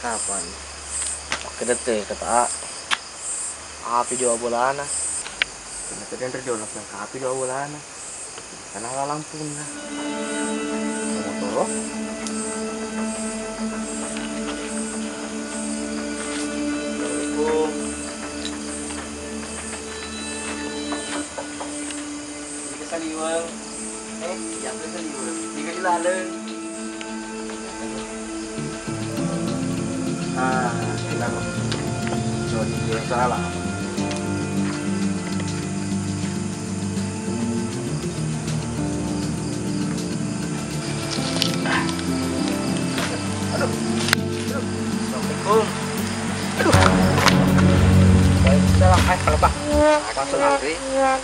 kapan? Oke deh kata api dua bulana. Kenapa dia terjolak yang api dua bulana? Karena lampu na. Motor. Assalamualaikum. Ini kesaliwang. Yang kesaliwang. Ini kejelalan. Kita coba dia salah. Aduh. Assalamualaikum. Aduh. Waalaikumsalam. Kalau Pak. Langsung antri.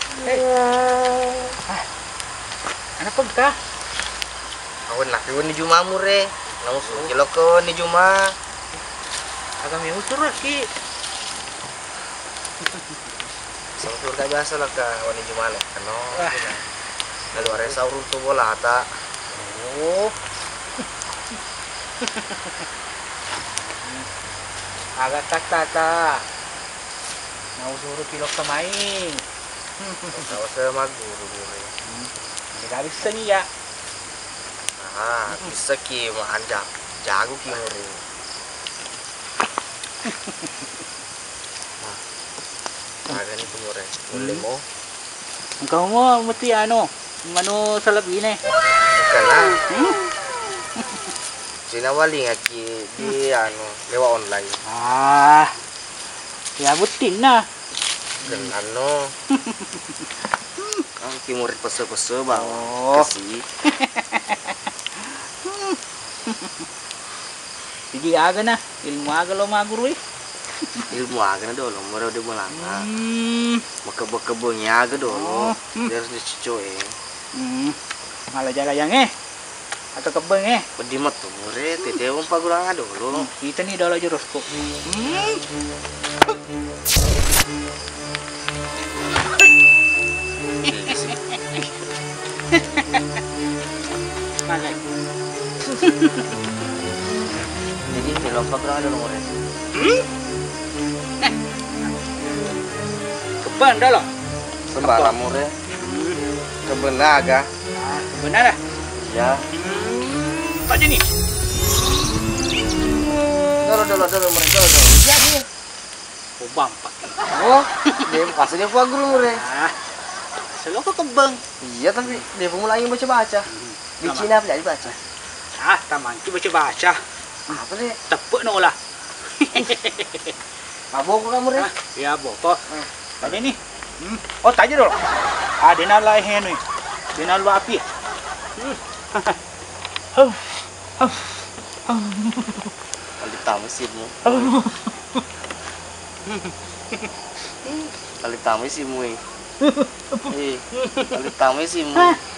Anak pegah. Awan laki ni Juma mure. Namun kilo ko ni Juma. Agak may utur lagi. Sa utur ka biasa lah ka wani Juma le. Kano. Lalu are sa urun tu bola ata. Oh. Agak tak tata. Mau suruh pilok kemain. Tahu saya mah guru-guru. Tidak bisa nih ya. Bisa ki mau anjak. Jago ki nguru. Agak ni pemure. Boleh mo. Engkau mau mesti mano salap ini. Bukanlah. Sinawali nga ki di lewat online. Ya butin na. Dan ang kimurit pese-pese bang. Kasih. Jadi aga na, ilmu aga lo maguru Ilmu aga na dolo, mara udah bulanga. Makebo-kebonya aga dolo. Dia harus dicucu Malah jaga yang atau kebeng Pedi mah tuh murid, tete umpa gurang dulu. Kita nih dolo jurusku. Malah. Jadi lompa gurang dulu murid. Kebang dolo. Sembarang murid. Kebenaga. Benar lah. Ya. Aja nih. Dolo murid dolo. Ya dia. Oh bampak. Oh, dia kasih dia guru murid. Selalu kok kebang. Iya tapi dia pemula ingin baca-baca. Di Cina apa jadi baca? Taman ki baca-baca. Apa sih? Tepuk no lah. Mabok kamu murid? Ya boko. Aja nih. Oh tanya dulu. Ada nala nih. Dia nala api. Kali tamu sihmu. Kali tamu sihmu. Kali tamu sihmu.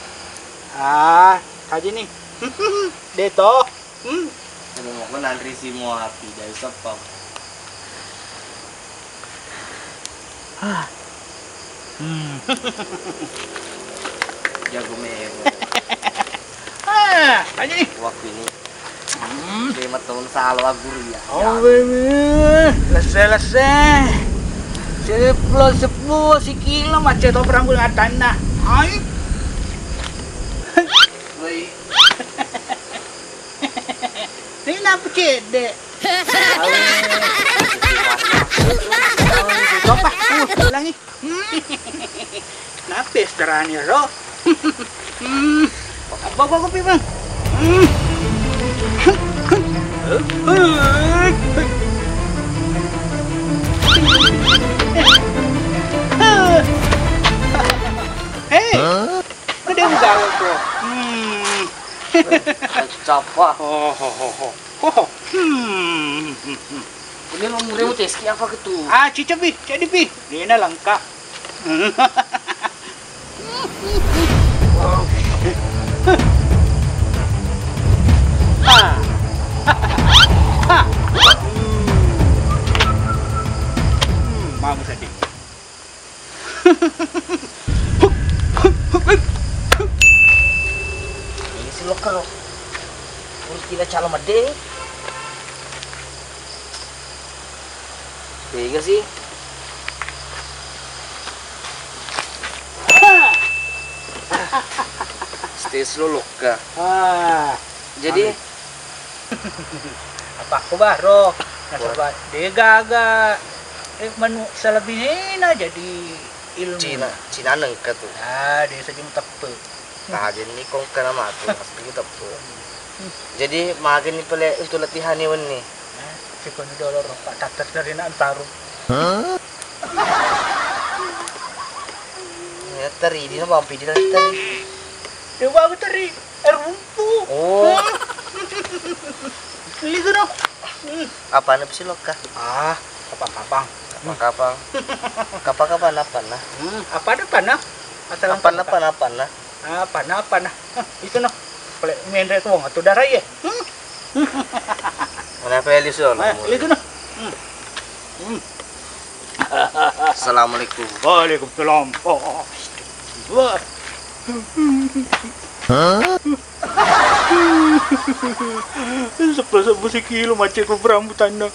Aja nih. Deto. Ano mo ko nandri sihmu api dari sepam. Jago mewo. Aja nih. Waktu ini. Dia matong salwa guru ya. Oh baby. Lese. Sepuluh kilo macet to perang bulan tanah. Ai. Woi. Ini apa cede? Coba, ulang nih. Napes terani ro. Bawa kopi bang. Hei, udah gaul tuh. Capa. Ini lo muremu teski apa gitu? Cica bi, jadi bi. Ini langka. Mamu tadi. Ini si lokal. Urus kita calon made. Tiga sih. Stis luluk ka. Jadi Apa aku baru? Nasabat dia gaga. Menu selebihnya jadi ilmu. Cina nengka tuh. Dia saja tepe. Nah, jadi ini kong kena matu pasti kita tuh. Jadi makin ini pele untuk latihan ini nih. Sikon dolor Pak Tatas dari Antaru. Ya teri di nama ampi di teri. Dia baru teri rumpu. Oh. Lihat dong. Apa nih sih loka? Kapang-kapang. Kapang. Kapang apa nah? Apa ada panah? Apa nah? Panah. Itu noh. Kalau main itu wong atau darah ya. Mana peli soal? Lihat noh. Assalamualaikum. Waalaikumsalam. Wah. Sebelas kilo macet ke berambutan dah.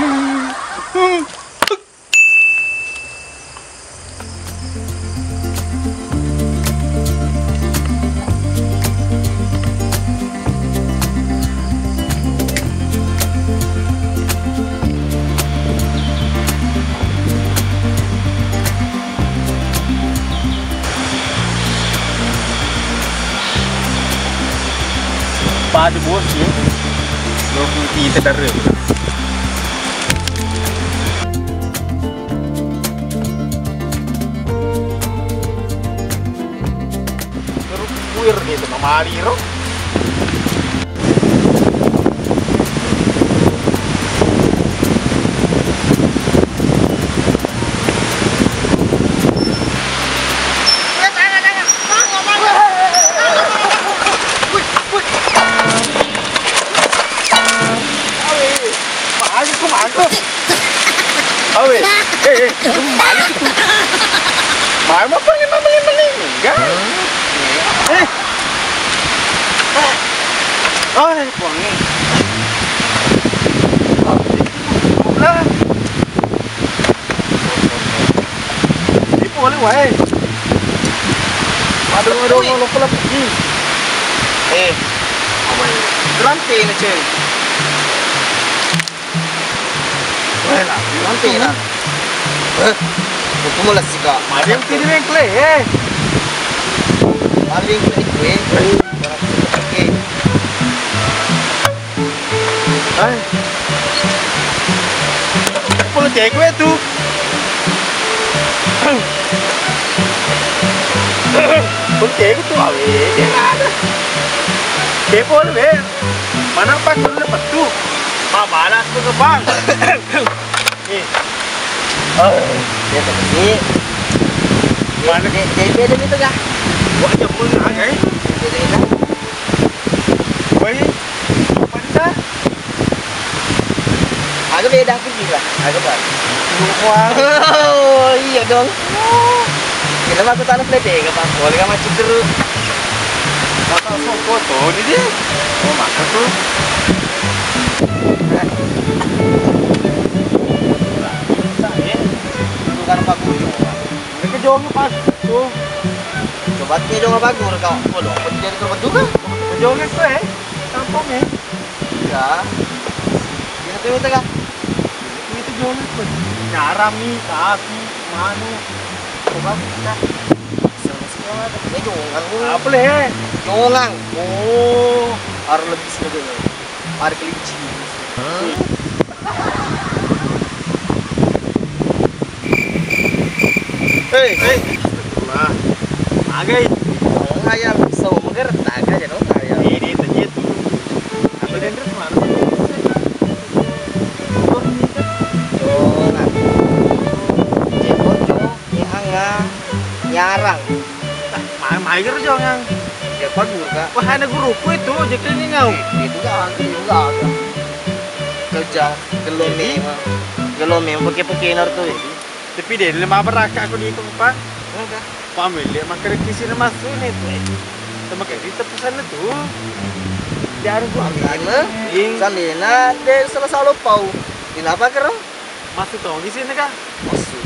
Pada bos ya, lo kita dari. Terus kuir gitu, nama Aliro. Balik itu. Mama pengen enggak? Wangi. Lah. Ibu boleh wae. Aduh, lo pula pergi. Apa ini? Rantai ini, Cel. Wah, rantai lah. Itu mulai sih kak. Mari yang pilih bengkel Mari yang pilih gue. Oke. Hai. Kalau cek gue tuh. Kalau cek tuh awe dia ada. Kepo le. Mana pak lu lepas tuh. Balas tuh ke bang. Dia tadi mana jadi beda itu kah? Gua aja pun aja. Beda. Woi, apa dah? Agak beda sih lah, agak beda. Wah, Oh iya dong. Kita masuk tanah plete ke Pak. Boleh kan macam terus. masa foto ini dia. Oh masa tuh. Bukan Pak Guru. Mereka jauhnya pas tuh. Coba dia dong Pak Guru kau. Oh dong, jadi ke juga. Jauhnya tuh kampungnya. Ya. Dia tuh itu kah? Itu jauhnya tuh. Nyarami, kaki, manu. Coba kita. Ini jongang. Apa leh? Jongang. Oh, Harus lebih sedikit. Harus kelinci. hey. Nah, agak. Oh, ayam so mengerti aja dong ayam. Ini tadi tuh. Apa dan terus mana? Jongang. Jepot jong, nyanga, nyarang. Mager jangan. Jepot burka. Wah, ada guruku itu, jadi ini ngau. Itu juga ada. Kerja gelome pakai tuh. Tapi dia lima beraka aku di tempat. Enggak. Pamilya makan kisi na masuk nih tuh. Sama kayak di tepusan itu. Dia harus Pamilya, salina de salah pau. Kenapa kerong? Masuk dong di sini kan? Masuk.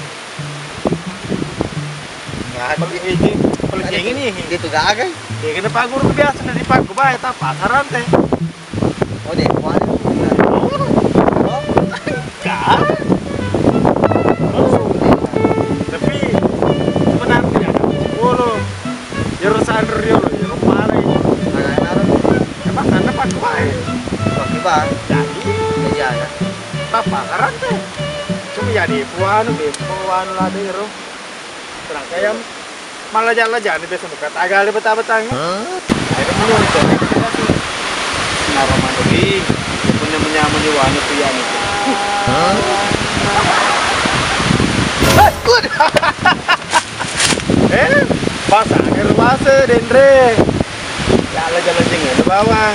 Nggak ada. Kalau kayak gini, Gitu gak ada. ya kena pagur biasa dari pagur baik tak pasaran teh. Oh deh, kemarin. Oh, Kan? Tapi sebenarnya ya, bolo. Jero sandro yo, jero mare. anak-anak Emang sana pagur baik. pakai bang. Jadi Jaga. tak pasaran teh. Cuma ya di puan lah deh ro. Terang kayak malah jalan-jalan di besok buka tagal di betah-betah. Akhirnya muncul Naramandori punya menyamuni wani piyani. Bahasa akhir bahasa dendre. Jalan-jalan jengnya di bawah.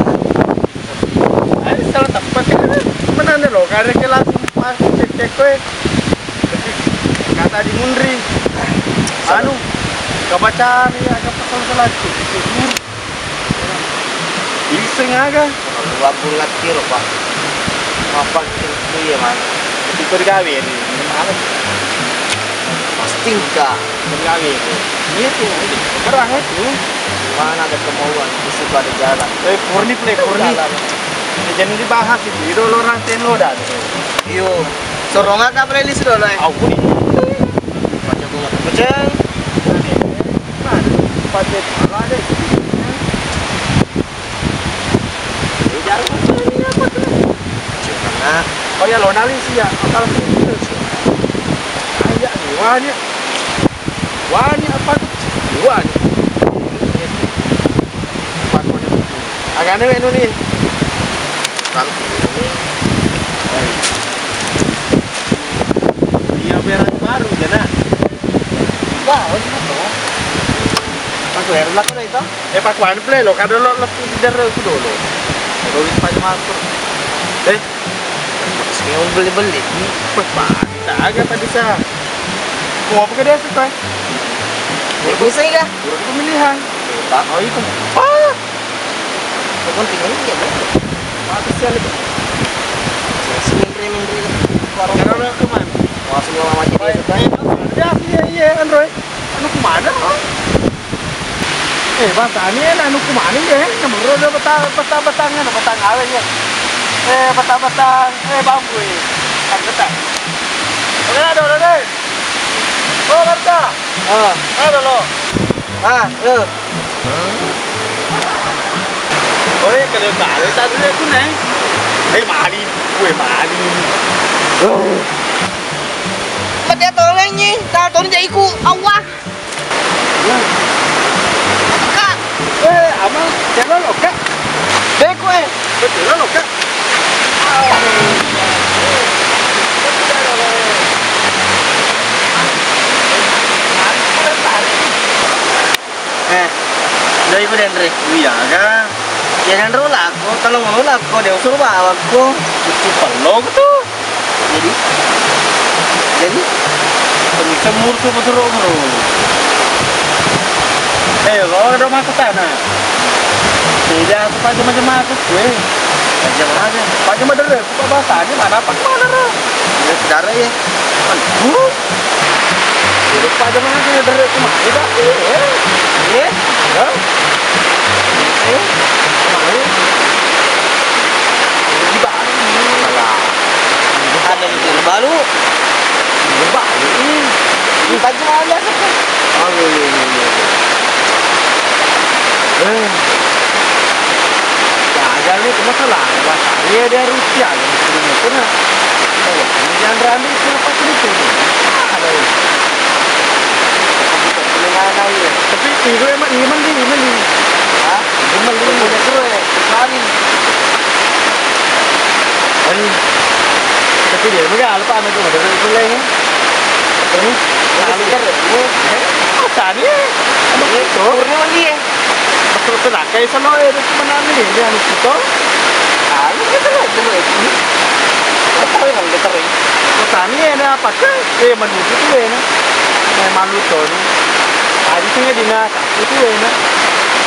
Ayo salah tempat kan. Mana nih lo? Karena kita langsung pas cek kue. Kata di mundri. Anu, kebaca nih agak pasal selatu. Iseng aga. Dua bulan kilo pak. Apa itu ya mas? Itu bergawe nih. Mana? Pasti enggak. Bergawe. Itu kerang itu. Mana ada kemauan di situ ada jalan. Purni. Jalan. Jangan dibahas itu. Itu orang tenlo dah. Yo, sorong agak playlist dulu ya. Aku nih. Baca gua baca. Paket ala deh. Jarang macam ini apa tuh? Cuma Oh ya lo nali sih ya. Kalau itu sih. Kayak nih wani. Wani apa tuh? Wani. Agaknya menu nih. kalau ini Iya beran baru jana. wah, ini apa? Mas bayar lah kan itu? Pak wan play lo kada lo di darah itu dulu. Kalau pajak masuk. Sekarang beli-beli. Tak agak tadi sah. Mau apa ke dia sih pak? Ya bisa enggak? Urut pemilihan. Tak. Oh itu. Yang penting ini ya betul. Apa sih itu? Menteri warung. Karena lo kemana? Masuk lama jadi itu kan. Ya iya Android. Anu kemana? Bahasanya anu kemana ya? Nomor udah betang-betangnya, betang awet ya. Betang-betang, bambu ya. Kan betang. Oke, ada deh. Oh, kerja. Ada lo. Lu. Oi, kalau kali tadi aku neng. Mari, gue mari. Dia tolongnya, tak tolong jadi ku awah. Kak, Amang, jangan lo kak. dek gue. Betul lo kak. Dari ku Dendre. Iya kan. Ya Dendre lah aku, tolong lu lah aku, dia usul bawa aku. Itu pelok tuh. Jadi Semur tuh betul bro. Lo ada rumah ke sana. Tidak apa macam masuk gue. aja mana? Pajak mana deh? Buka bahasanya mana apa? Mana deh? Ya saudara ya. Aduh. Hidup pajak mana sih dari kemana? Tidak. Iya. Ya. Di Bali. Malah. Ada di baru. Di Bali ini. Di baju mana sih? Oh iya. Ya, jadi itu masalah. Bahasanya dia Rusia yang muslimnya pun. Jangan rame siapa sih itu? Ada. Mana ya? Tapi itu emang iman nih. Hah? Iman lu punya gue, Islami. Tapi dia enggak apa anu tuh dari mulai kan. Terus Lalu kan lu tadi anu itu umurnya lagi ya. betul betul kayak sama itu mana nih dia anu itu. Lalu kita lah cuma ini. Apa yang ada kering? Tani ada apa kan? Menuju tuh ya. Malu tuh. Tadi sih di na itu ya.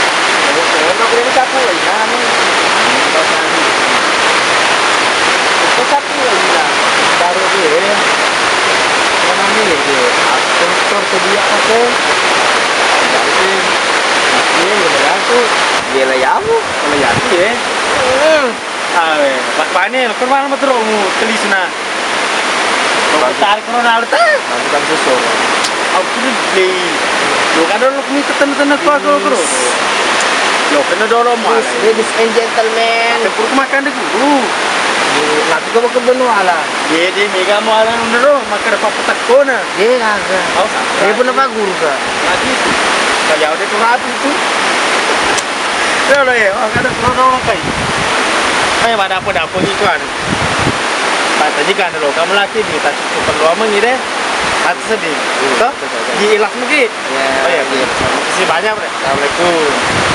Kalau nak beli capu lagi, nah nih. satu lagi lah. Baru dia. Mana ni dia? Aktor dia apa? Jadi dia yang tu dia lah yang kalau yang dia. Awe, mana? Kau mana betul mu telisna? Kau tarik Ronaldo tak? Nanti kan susah. Aku ni beli. Lo kan dulu kami ketemu kau. Lo kena dorong mana? Ladies and gentlemen. Sepuluh makan deh guru. Nanti kau ke benua lah. Dia mega mau ada dorong makan apa petak kona. Dia kagak. Oh, Dia pun apa guru kah? lagi tu. Kalau ada tu rapi tu. Dah lah ya. Ada dorong kai. Pada apa ni kan? Tadi kan lo kamu laki ni tak cukup perlu aman ni deh. Hati sedih. Betul? Hilang mungkin. Ya. Oh ya. Terima kasih banyak bre. Assalamualaikum.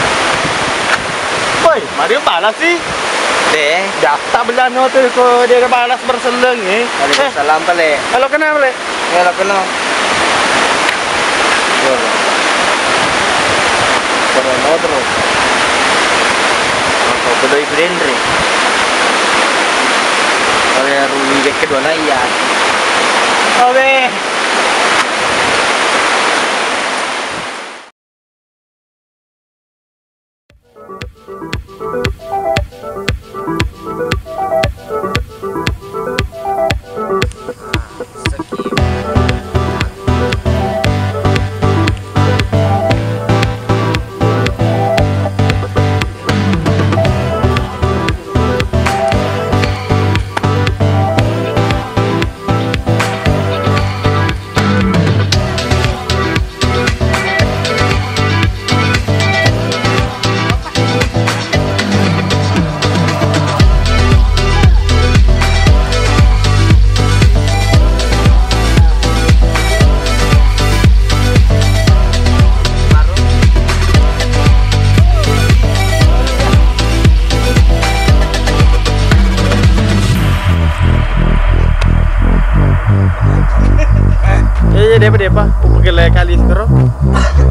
Boy, mari balas sih. Deh. Daftar belah no tu ko dia balas berseleng ni. Waalaikumsalam pale. Kalau kena boleh. Ya lah kena. Yo. Corona terus. Kau kedoi brandre. Oleh rugi back kedua na iya. Oke. Dia apa? Aku pergi kali sekarang.